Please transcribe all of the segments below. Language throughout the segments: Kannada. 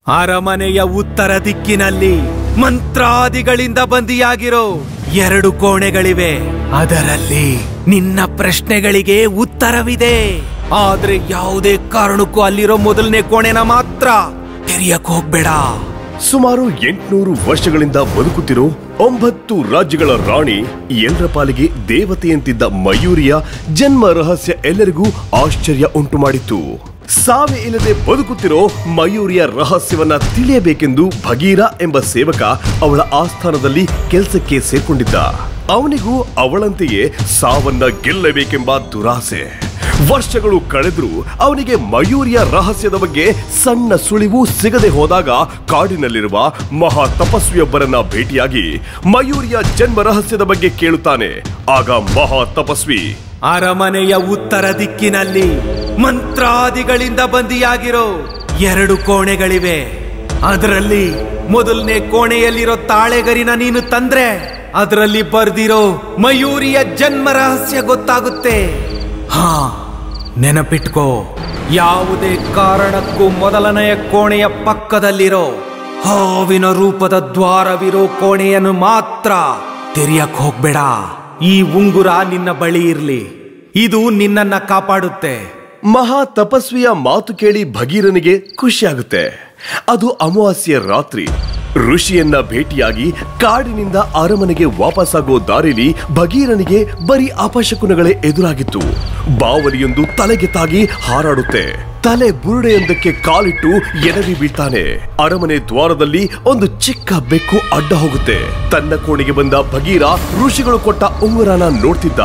ಅರಮನೆಯ ಉತ್ತರ ದಿಕ್ಕಿನಲ್ಲಿ ಮಂತ್ರಾದಿಗಳಿಂದ ಬಂದಿಯಾಗಿರೋ 2 ಕೋಣೆಗಳಿವೆ. ಅದರಲ್ಲಿ ನಿನ್ನ ಪ್ರಶ್ನೆಗಳಿಗೆ ಉತ್ತರವಿದೆ. ಆದ್ರೆ ಯಾವುದೇ ಕಾರಣಕ್ಕೂ ಅಲ್ಲಿರೋ ಮೊದಲನೇ ಕೋಣೆನ ಮಾತ್ರ ತೆರೆಯಕ್ ಹೋಗ್ಬೇಡ. ಸುಮಾರು 800 ವರ್ಷಗಳಿಂದ ಬದುಕುತ್ತಿರೋ 9 ರಾಜ್ಯಗಳ ರಾಣಿ, ಎಲ್ಲರ ಪಾಲಿಗೆ ದೇವತೆಯಂತಿದ್ದ ಮಯೂರಿಯ ಜನ್ಮ ರಹಸ್ಯ ಎಲ್ಲರಿಗೂ ಆಶ್ಚರ್ಯ ಉಂಟು ಮಾಡಿತ್ತು. ಸಾವೇ ಇಲ್ಲದೆ ಬದುಕುತ್ತಿರೋ ಮಯೂರಿಯ ರಹಸ್ಯವನ್ನ ತಿಳಿಯಬೇಕೆಂದು ಭಗೀರ ಎಂಬ ಸೇವಕ ಅವಳ ಆಸ್ಥಾನದಲ್ಲಿ ಕೆಲಸಕ್ಕೆ ಸೇರ್ಕೊಂಡಿದ್ದ. ಅವನಿಗೂ ಅವಳಂತೆಯೇ ಸಾವನ್ನ ಗೆಲ್ಲಬೇಕೆಂಬ ದುರಾಸೆ. ವರ್ಷಗಳು ಕಳೆದರೂ ಅವನಿಗೆ ಮಯೂರಿಯ ರಹಸ್ಯದ ಬಗ್ಗೆ ಸಣ್ಣ ಸುಳಿವು ಸಿಗದೆ ಹೋದಾಗ ಕಾಡಿನಲ್ಲಿರುವ ಮಹಾ ತಪಸ್ವಿಯೊಬ್ಬರನ್ನ ಭೇಟಿಯಾಗಿ ಮಯೂರಿಯ ಜನ್ಮ ರಹಸ್ಯದ ಬಗ್ಗೆ ಕೇಳುತ್ತಾನೆ. ಆಗ ಮಹಾ ತಪಸ್ವಿ, ಅರಮನೆಯ ಉತ್ತರ ದಿಕ್ಕಿನಲ್ಲಿ ಮಂತ್ರಾದಿಗಳಿಂದ ಬಂದಿಯಾಗಿರೋ 2 ಕೋಣೆಗಳಿವೆ. ಅದರಲ್ಲಿ ಮೊದಲನೇ ಕೋಣೆಯಲ್ಲಿರೋ ತಾಳೆಗರಿನ ನೀನು ತಂದ್ರೆ ಅದರಲ್ಲಿ ಬರ್ದಿರೋ ಮಯೂರಿಯ ಜನ್ಮ ರಹಸ್ಯ ಗೊತ್ತಾಗುತ್ತೆ. ಹಾ, ನೆನಪಿಟ್ಕೋ, ಯಾವುದೇ ಕಾರಣಕ್ಕೂ ಮೊದಲನೆಯ ಕೋಣೆಯ ಪಕ್ಕದಲ್ಲಿರೋ ಹಾವಿನ ರೂಪದ ದ್ವಾರವಿರೋ ಕೋಣೆಯನ್ನು ಮಾತ್ರ ತೆರೆಯಕ್ ಹೋಗ್ಬೇಡ. ಈ ಉಂಗುರ ನಿನ್ನ ಬಳಿ ಇರ್ಲಿ, ಇದು ನಿನ್ನನ್ನ ಕಾಪಾಡುತ್ತೆ. ಮಹಾ ತಪಸ್ವಿಯ ಮಾತು ಕೇಳಿ ಭಗೀರನಿಗೆ ಖುಷಿಯಾಗುತ್ತೆ. ಅದು ಅಮಾವಾಸ್ಯೆ ರಾತ್ರಿ. ಋಷಿಯನ್ನ ಭೇಟಿಯಾಗಿ ಕಾಡಿನಿಂದ ಅರಮನೆಗೆ ವಾಪಸ್ಸಾಗೋ ದಾರಿಲಿ ಭಗೀರನಿಗೆ ಬರೀ ಅಪಶಕುನಗಳೇ ಎದುರಾಗಿತ್ತು. ಬಾವಲಿಯೊಂದು ತಲೆಗೆ ತಾಗಿ ಹಾರಾಡುತ್ತೆ. ತಲೆ ಬುರುಡೆಯೊಂದಕ್ಕೆ ಕಾಲಿಟ್ಟು ಎಡವಿ ಬೀಳ್ತಾನೆ. ಅರಮನೆ ದ್ವಾರದಲ್ಲಿ ಒಂದು ಚಿಕ್ಕ ಬೆಕ್ಕು ಅಡ್ಡ ಹೋಗುತ್ತೆ. ತನ್ನ ಕೋಣೆಗೆ ಬಂದ ಭಗೀರ ಋಷಿಗಳು ಕೊಟ್ಟ ಉಂಗುರನ ನೋಡ್ತಿದ್ದ.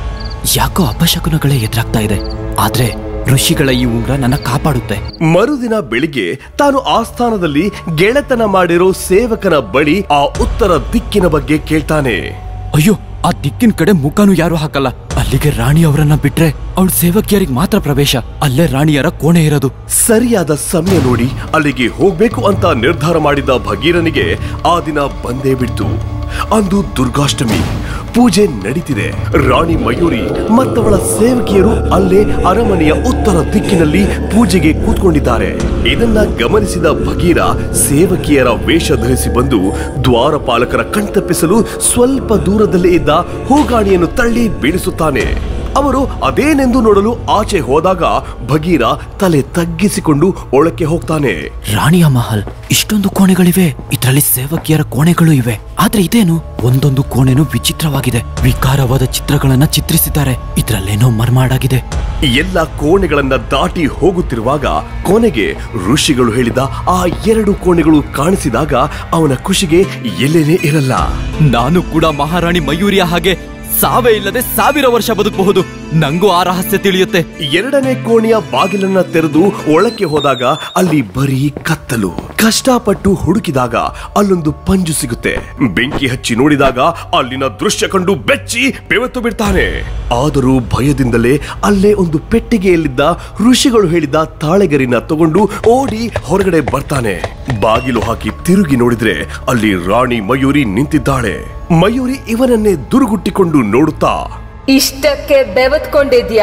ಯಾಕೋ ಅಪಶಕುನಗಳೇ ಎದುರಾಗ್ತಾ ಇದೆ, ಆದ್ರೆ ಋಷಿಗಳ ಈ ಉಂಗುರ ನನ್ನ ಕಾಪಾಡುತ್ತೆ. ಮರುದಿನ ಬೆಳಿಗ್ಗೆ ತಾನು ಆಸ್ಥಾನದಲ್ಲಿ ಗೆಳೆತನ ಮಾಡಿರೋ ಸೇವಕನ ಬಳಿ ಆ ಉತ್ತರ ದಿಕ್ಕಿನ ಬಗ್ಗೆ ಕೇಳ್ತಾನೆ. ಅಯ್ಯೋ, ಆ ದಿಕ್ಕಿನ ಕಡೆ ಮುಖನೂ ಯಾರು ಹಾಕಲ್ಲ. ಅಲ್ಲಿಗೆ ರಾಣಿಯವರನ್ನ ಬಿಟ್ರೆ ಅವಳ ಸೇವಕಿಯರಿಗೆ ಮಾತ್ರ ಪ್ರವೇಶ. ಅಲ್ಲೇ ರಾಣಿಯರ ಕೋಣೆ ಇರೋದು. ಸರಿಯಾದ ಸಮಯ ನೋಡಿ ಅಲ್ಲಿಗೆ ಹೋಗ್ಬೇಕು ಅಂತ ನಿರ್ಧಾರ ಮಾಡಿದ ಭಗೀರನಿಗೆ ಆ ದಿನ ಬಂದೇ ಬಿಡ್ತು. ಅಂದು ದುರ್ಗಾಷ್ಟಮಿ. ಪೂಜೆ ನಡೀತಿದೆ. ರಾಣಿ ಮಯೂರಿ ಮತ್ತವಳ ಸೇವಕಿಯರು ಅಲ್ಲೇ ಅರಮನೆಯ ಉತ್ತರ ದಿಕ್ಕಿನಲ್ಲಿ ಪೂಜೆಗೆ ಕೂತ್ಕೊಂಡಿದ್ದಾರೆ. ಇದನ್ನ ಗಮನಿಸಿದ ಭಗೀರ ಸೇವಕಿಯರ ವೇಷ ಧರಿಸಿ ಬಂದು ದ್ವಾರಪಾಲಕರ ಕಣ್ತಪ್ಪಿಸಲು ಸ್ವಲ್ಪ ದೂರದಲ್ಲೇ ಇದ್ದ ಹೂಗಾಣಿಯನ್ನು ತಳ್ಳಿ ಬೀಳಿಸುತ್ತಾನೆ. ಅವರು ಅದೇನೆಂದು ನೋಡಲು ಆಚೆ ಹೋದಾಗ ಭಗೀರ ತಲೆ ತಗ್ಗಿಸಿಕೊಂಡು ಒಳಕ್ಕೆ ಹೋಗ್ತಾನೆ. ರಾಣಿಯ ಮಹಲ್, ಇಷ್ಟೊಂದು ಕೋಣೆಗಳಿವೆ, ಇದರಲ್ಲಿ ಸೇವಕಿಯರ ಕೋಣೆಗಳು ಇವೆ. ಆದ್ರೆ ಇದೇನು, ಒಂದೊಂದು ಕೋಣೆನೂ ವಿಚಿತ್ರವಾಗಿದೆ. ವಿಕಾರವಾದ ಚಿತ್ರಗಳನ್ನ ಚಿತ್ರಿಸಿದ್ದಾರೆ. ಇದ್ರಲ್ಲೇನೋ ಮರ್ಮಾಡಾಗಿದೆ. ಎಲ್ಲ ಕೋಣೆಗಳನ್ನ ದಾಟಿ ಹೋಗುತ್ತಿರುವಾಗ ಕೊನೆಗೆ ಋಷಿಗಳು ಹೇಳಿದ ಆ 2 ಕೋಣೆಗಳು ಕಾಣಿಸಿದಾಗ ಅವನ ಖುಷಿಗೆ ಎಲ್ಲೇನೇ ಇರಲ್ಲ. ನಾನು ಕೂಡ ಮಹಾರಾಣಿ ಮಯೂರಿಯ ಹಾಗೆ ಸಾವೇ ಇಲ್ಲದೆ 1000 ವರ್ಷ ಬದುಕಬಹುದು. ನಂಗೂ ಆ ರಹಸ್ಯ ತಿಳಿಯುತ್ತೆ. 2ನೇ ಕೋಣೆಯ ಬಾಗಿಲನ್ನ ತೆರೆದು ಒಳಕ್ಕೆ ಹೋದಾಗ ಅಲ್ಲಿ ಬರೀ ಕತ್ತಲು. ಕಷ್ಟಪಟ್ಟು ಹುಡುಕಿದಾಗ ಅಲ್ಲೊಂದು ಪಂಜು ಸಿಗುತ್ತೆ. ಬೆಂಕಿ ಹಚ್ಚಿ ನೋಡಿದಾಗ ಅಲ್ಲಿನ ದೃಶ್ಯ ಕಂಡು ಬೆಚ್ಚಿ ಬೆವೆತು ಬಿಡ್ತಾನೆ. ಆದರೂ ಭಯದಿಂದಲೇ ಅಲ್ಲೇ ಒಂದು ಪೆಟ್ಟಿಗೆಯಲ್ಲಿದ್ದ ಋಷಿಗಳು ಹೇಳಿದ ತಾಳೆಗರಿನ ತಗೊಂಡು ಓಡಿ ಹೊರಗಡೆ ಬರ್ತಾನೆ. ಬಾಗಿಲು ಹಾಕಿ ತಿರುಗಿ ನೋಡಿದ್ರೆ ಅಲ್ಲಿ ರಾಣಿ ಮಯೂರಿ ನಿಂತಿದ್ದಾಳೆ. ಮಯೂರಿ ಇವನನ್ನೇ ದುರುಗುಟ್ಟಿಕೊಂಡು ನೋಡುತ್ತಾ, ಇಷ್ಟಕ್ಕೆ ಬೆವತ್ಕೊಂಡಿದ್ಯಾ?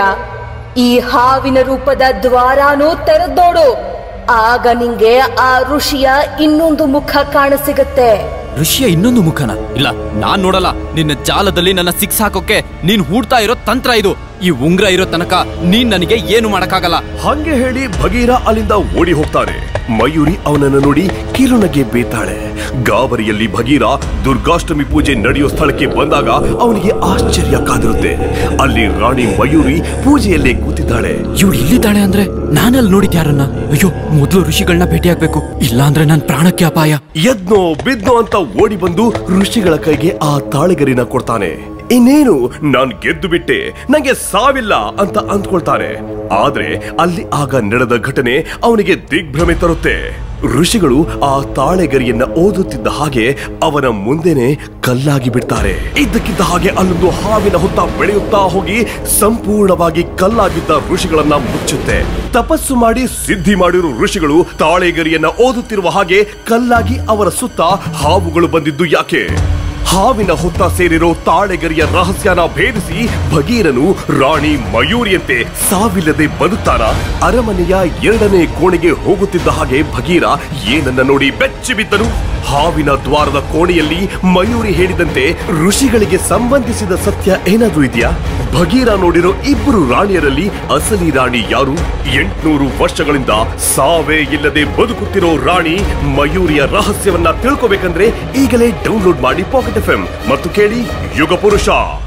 ಈ ಹಾವಿನ ರೂಪದ ದ್ವಾರಾನೂ ತೆರೆದೋಡು. ಆಗ ನಿಂಗೆ ಆ ಋಷಿಯ ಇನ್ನೊಂದು ಮುಖ ಕಾಣಸಿಗತ್ತೆ. ಋಷಿಯ ಇನ್ನೊಂದು ಮುಖನ? ಇಲ್ಲ, ನಾನ್ ನೋಡಲ್ಲ. ನಿನ್ನ ಜಾಲದಲ್ಲಿ ನನ್ನ ಸಿಕ್ಸ್ ಹಾಕೋಕೆ ನೀನ್ ಹೂಡ್ತಾ ಇರೋ ತಂತ್ರ ಇದು. ಈ ಉಂಗ್ರ ಇರೋ ತನಕ ನೀನ್ ನನಗೆ ಏನು ಮಾಡಕ್ಕಾಗಲ್ಲ. ಹಂಗೆ ಹೇಳಿ ಭಗೀರ ಅಲ್ಲಿಂದ ಓಡಿ ಹೋಗ್ತಾನೆ. ಮಯೂರಿ ಅವನನ್ನು ನೋಡಿ ಕಿರುನಗೆ ಬೇತಾಳೆ. ಗಾಬರಿಯಲ್ಲಿ ಭಗೀರ ದುರ್ಗಾಷ್ಟಮಿ ಪೂಜೆ ನಡೆಯೋ ಸ್ಥಳಕ್ಕೆ ಬಂದಾಗ ಅವನಿಗೆ ಆಶ್ಚರ್ಯ ಕಾದಿರುತ್ತೆ. ಅಲ್ಲಿ ರಾಣಿ ಮಯೂರಿ ಪೂಜೆಯಲ್ಲೇ ಕೂತಿದ್ದಾಳೆ. ಇವಳು ಇಲ್ಲಿದ್ದಾಳೆ ಅಂದ್ರೆ ನಾನಲ್ಲಿ ನೋಡಿದ್ ಯಾರನ್ನ? ಅಯ್ಯೋ, ಮೊದಲು ಋಷಿಗಳನ್ನ ಭೇಟಿಯಾಗ್ಬೇಕು, ಇಲ್ಲ ಅಂದ್ರೆ ನನ್ ಪ್ರಾಣಕ್ಕೆ ಅಪಾಯ. ಎದ್ನೋ ಬಿದ್ನೋ ಅಂತ ಓಡಿ ಬಂದು ಋಷಿಗಳ ಕೈಗೆ ಆ ತಾಳೆಗರಿನ ಕೊಡ್ತಾನೆ. ಇನ್ನೇನು, ನಾನ್ ಗೆದ್ದು ಬಿಟ್ಟೆ, ನಂಗೆ ಸಾವಿಲ್ಲ ಅಂತ ಅಂದ್ಕೊಳ್ತಾನೆ. ಆದ್ರೆ ಅಲ್ಲಿ ಆಗ ನಡೆದ ಘಟನೆ ಅವನಿಗೆ ದಿಗ್ಭ್ರಮೆ ತರುತ್ತೆ. ಋಷಿಗಳು ಆ ತಾಳೆಗರಿಯನ್ನ ಓದುತ್ತಿದ್ದ ಹಾಗೆ ಅವನ ಮುಂದೆನೆ ಕಲ್ಲಾಗಿ ಬಿಡ್ತಾರೆ. ಇದ್ದಕ್ಕಿದ್ದ ಹಾಗೆ ಅಲ್ಲೊಂದು ಹಾವಿನ ಹುತ್ತ ಬೆಳೆಯುತ್ತಾ ಹೋಗಿ ಸಂಪೂರ್ಣವಾಗಿ ಕಲ್ಲಾಗಿದ್ದ ಋಷಿಗಳನ್ನ ಮುಚ್ಚುತ್ತೆ. ತಪಸ್ಸು ಮಾಡಿ ಸಿದ್ಧಿ ಮಾಡಿರೋ ಋಷಿಗಳು ತಾಳೆಗರಿಯನ್ನ ಓದುತ್ತಿರುವ ಹಾಗೆ ಕಲ್ಲಾಗಿ ಅವರ ಸುತ್ತ ಹಾವುಗಳು ಬಂದಿದ್ದು ಯಾಕೆ? ಹಾವಿನ ಹುತ್ತ ಸೇರಿರೋ ತಾಳೆಗರಿಯ ರಹಸ್ಯನ ಭೇದಿಸಿ ಭಗೀರನು ರಾಣಿ ಮಯೂರಿಯಂತೆ ಸಾವಿಲ್ಲದೆ ಬದುಕ್ತಾನ. ಅರಮನೆಯ 2ನೇ ಕೋಣೆಗೆ ಹೋಗುತ್ತಿದ್ದ ಹಾಗೆ ಭಗೀರ ಏನನ್ನ ನೋಡಿ ಬೆಚ್ಚಿ ಬಿದ್ದನು. ಹಾವಿನ ದ್ವಾರದ ಕೋಣೆಯಲ್ಲಿ ಮಯೂರಿ ಹೇಳಿದಂತೆ ಋಷಿಗಳಿಗೆ ಸಂಬಂಧಿಸಿದ ಸತ್ಯ ಏನಾದ್ರೂ ಇದೆಯಾ? ಭಗೀರ ನೋಡಿರೋ 2 ರಾಣಿಯರಲ್ಲಿ ಅಸಲಿ ರಾಣಿ ಯಾರು? 800 ವರ್ಷಗಳಿಂದ ಸಾವೇ ಇಲ್ಲದೆ ಬದುಕುತ್ತಿರೋ ರಾಣಿ ಮಯೂರಿಯ ರಹಸ್ಯವನ್ನ ತಿಳ್ಕೋಬೇಕಂದ್ರೆ ಈಗಲೇ ಡೌನ್ಲೋಡ್ ಮಾಡಿ ಪಾಕೆಟ್ FM ಮತ್ತು ಕೇಳಿ ಯುಗ ಪುರುಷ.